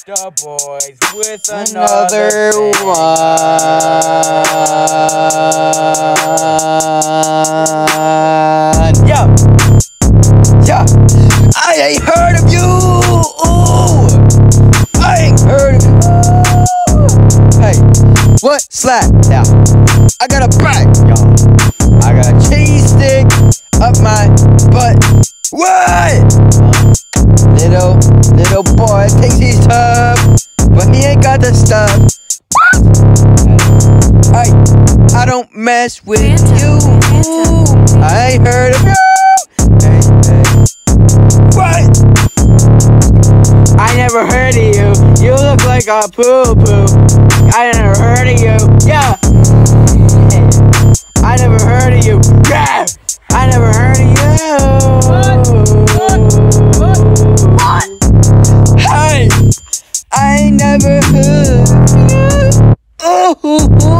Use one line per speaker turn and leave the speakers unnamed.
The boys with
another one. Yo, I ain't heard of you. Ooh, I ain't heard of you. Hey, what? Slap now. I got a bag, y'all. I got a cheese stick up my butt. What? Little boy thinks he's tough, but he ain't got the stuff. Hey, I don't mess with you. I ain't heard of you. Hey. What? I never heard of you. You look like a poo-poo. I never heard of you. Yeah. I never heard of you. Yeah. I never heard of you. What? Hey, I ain't never heard of you. Ooh.